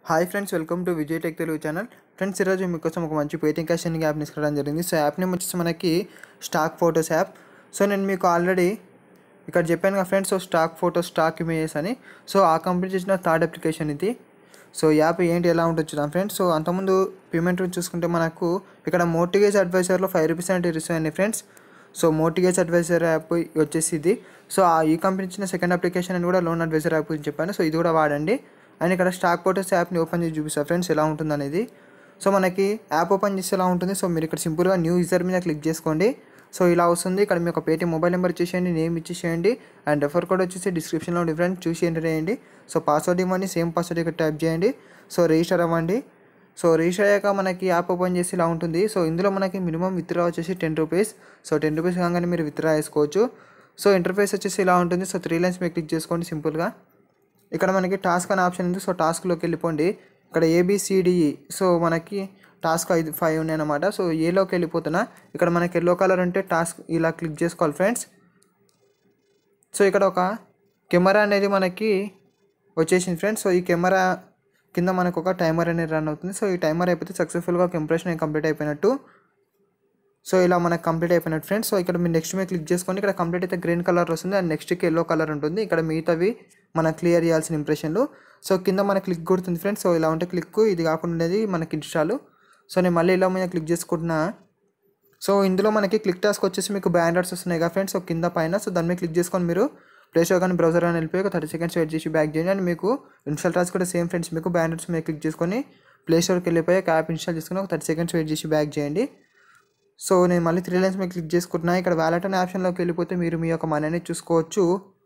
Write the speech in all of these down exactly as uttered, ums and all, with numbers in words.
Hi friends, welcome to Vijay tech Telugu channel. Friends, ఈరోజు మీకోసం ఒక మంచి పేటింగ్ క్యాష్ ఎర్నింగ్ యాప్ని తీసుకోవడం జరిగింది. సో యాప్ నేమ్ వచ్చేసి మనకి స్టాక్ ఫోటోస్ యాప్. సో నేను మీకు ఆల్రెడీ ఇక్కడ చెప్పాను కదా friends, so stock photos, stock images అని. సో ఆ కంప్లీట్ చేసిన థర్డ్ అప్లికేషన్ ఇది. సో యాప్ ఏంటి, ఎలా ఉంటుంది చూద్దాం ఫ్రెండ్స్. సో అంతకుముందు పేమెంట్ చూసుకుంటే మనకు ఇక్కడ మోర్టిగేజ్ అడ్వైజర్లో ఫైవ్ రూపీస్ అంటే రిసీవ్ అయింది friends. So mortgage advisor app వచ్చేసి ఇది. సో ఈ కంపెనీ ఇచ్చిన సెకండ్ అప్లికేషన్ అని కూడా లోన్ అడ్వైజర్ యాప్ గురించి చెప్పాను. సో ఇది కూడా వాడండి. అండ్ ఇక్కడ స్టాక్ ఫోటోస్ యాప్ని ఓపెన్ చేసి చూపిస్తాను ఫ్రెండ్స్ ఎలా ఉంటుంది అనేది. సో మనకి యాప్ ఓపెన్ చేస్తే ఎలా ఉంటుంది. సో మీరు ఇక్కడ సింపుల్గా న్యూ యూజర్ మీద క్లిక్ చేసుకోండి. సో ఇలా వస్తుంది. ఇక్కడ మీ ఒక పేటీఎం మొబైల్ నెంబర్ ఇచ్చేసేయండి, నేమ్ ఇచ్చేసేయండి, అండ్ రెఫర్ కోడ్ వచ్చేసి డిస్క్రిప్షన్లో డిఫరెంట్ చూసి ఎంటర్ చేయండి. సో పాస్వర్డ్ ఇవ్వండి, సేమ్ పాస్వర్డ్ ఇక్కడ టైప్ చేయండి. సో రిజిస్టర్ అవ్వండి. సో రిజిస్టర్ అయ్యాక మనకి యాప్ ఓపెన్ చేసి ఇలా ఉంటుంది. సో ఇందులో మనకి మినిమం విత్డ్రా వచ్చేసి ten rupees. So ten rupees కాగానే మీరు విత్డ్రా చేసుకోవచ్చు. సో ఇంటర్ఫేస్ వచ్చేసి ఇలా ఉంటుంది. సో త్రీ లైన్స్ మీద క్లిక్ చేసుకోండి సింపుల్గా. ఇక్కడ మనకి టాస్క్ అనే ఆప్షన్ ఉంది. సో టాస్క్లోకి వెళ్ళిపోండి. ఇక్కడ ఏబిసిడిఈ, సో మనకి టాస్క్ ఐదు ఫైవ్ ఉన్నాయి అన్నమాట. సో ఏలోకి వెళ్ళిపోతున్నా. ఇక్కడ మనకి ఎల్లో కలర్ ఉంటే టాస్క్ ఇలా క్లిక్ చేసుకోవాలి ఫ్రెండ్స్. సో ఇక్కడ ఒక కెమెరా అనేది మనకి వచ్చేసింది ఫ్రెండ్స్. సో ఈ కెమెరా కింద మనకు ఒక టైమర్ అనేది రన్ అవుతుంది. సో ఈ టైమర్ అయిపోతే సక్సెస్ఫుల్గా ఒక ఇంప్రెషన్ కంప్లీట్ అయిపోయినట్టు. సో ఇలా మనకు కంప్లీట్ అయిపోయినట్టు ఫ్రెండ్స్. సో ఇక్కడ మీరు నెక్స్ట్ మీద క్లిక్ చేసుకోండి. ఇక్కడ కంప్లీట్ అయితే గ్రీన్ కలర్ వస్తుంది, అండ్ నెక్స్ట్కి ఎల్లో కలర్ ఉంటుంది. ఇక్కడ మిగతావి మనం క్లియర్ చేయాల్సిన ఇంప్రెషన్లు. సో కింద మన క్లిక్ కొడుతుంది ఫ్రెండ్స్. సో ఇలా ఉంటే క్లిక్, ఇది కాకుండా ఉండేది మనకి ఇన్స్టాల్. సో నేను మళ్ళీ ఇలా మీద క్లిక్ చేసుకుంటున్నా. సో ఇందులో మనకి క్లిక్ టాస్క్ వచ్చేసి మీకు బ్యానర్స్ వస్తున్నాయి కదా ఫ్రెండ్స్. సో కింద పైన, సో దాని మీద క్లిక్ చేసుకొని మీరు ప్లే స్టోర్ కానీ బ్రౌజర్ కానీ వెళ్ళిపోయి ఒక థర్టీ సెకండ్స్ వెయిట్ చేసి బ్యాక్ చేయండి. అండ్ మీకు ఇన్స్టాల్ టాస్క్ కూడా సేమ్ ఫ్రెండ్స్. మీకు బ్యానర్స్ మీద క్లిక్ చేసుకొని ప్లే స్టోర్కి వెళ్ళిపోయి యాప్ ఇన్స్టాల్ చేసుకుని ఒక థర్టీ సెకండ్స్ వెయిట్ చేసి బ్యాక్ చేయండి. సో నేను మళ్ళీ త్రీ లైన్స్ మీద క్లిక్ చేసుకుంటున్నా. ఇక్కడ వ్యాలెట్ అనే ఆప్షన్లోకి వెళ్ళిపోతే మీరు మీ యొక్క మనీ అనేది చూసుకోవచ్చు.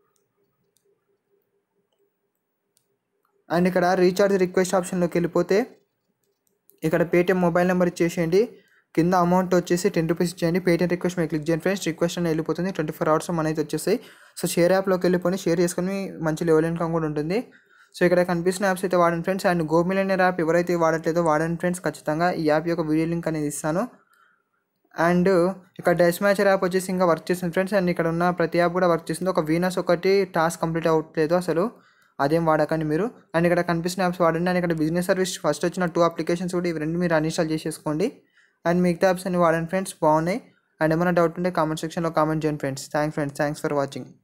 అండ్ ఇక్కడ రీఛార్జ్ రిక్వెస్ట్ ఆప్షన్లోకి వెళ్ళిపోతే ఇక్కడ పేటీఎం మొబైల్ నెంబర్ ఇచ్చేసేయండి. కింద అమౌంట్ వచ్చేసి టెన్ రూపీస్ ఇచ్చేయండి. పేటీఎం రిక్వెస్ట్ మీద క్లిక్ చేయండి ఫ్రెండ్స్. రిక్వెస్ట్ అని వెళ్ళిపోతుంది. ట్వంటీ ఫోర్ అవర్స్ మన అయితే వచ్చేసాయి. సో షేర్ యాప్లోకి వెళ్ళిపోయి షేర్ చేసుకొని మంచి లెవెల్ ఇన్కమ్ కూడా ఉంటుంది. సో ఇక్కడ కనిపిస్తున్న యాప్స్ అయితే వాడండి friends. And go millionaire app ఎవరైతే వాడట్లేదో వాడండి ఫ్రెండ్స్ ఖచ్చితంగా. ఈ యాప్ యొక్క వీడియో లింక్ అనేది ఇస్తాను. అండ్ ఇక్కడ డెస్ మ్యాచర్ యాప్ వచ్చేసి ఇంకా వర్క్ చేస్తుంది ఫ్రెండ్స్. అండ్ ఇక్కడ ఉన్న ప్రతి యాప్ కూడా వర్క్ చేస్తుంది. ఒక వీనస్ ఒకటి టాస్క్ కంప్లీట్ అవ్వట్లేదు అసలు, అదేం వాడకండి మీరు. అండ్ ఇక్కడ కనిపిస్తున్న యాప్స్ వాడండి. అండ్ ఇక్కడ బిజినెస్ సర్వీస్ ఫస్ట్ వచ్చిన టూ అప్లికేషన్స్ కూడా ఇవి రెండు మీరు అన్ఇన్స్టాల్ చేసేసుకోండి. అండ్ మిగతా యాప్స్ అన్ని వాడండి ఫ్రెండ్స్, బాగున్నాయి. అండ్ ఏమైనా డౌట్ ఉంటే కామెంట్ సెక్షన్లో కామెంట్ చేయండి friends. Thanks friends, thanks for watching.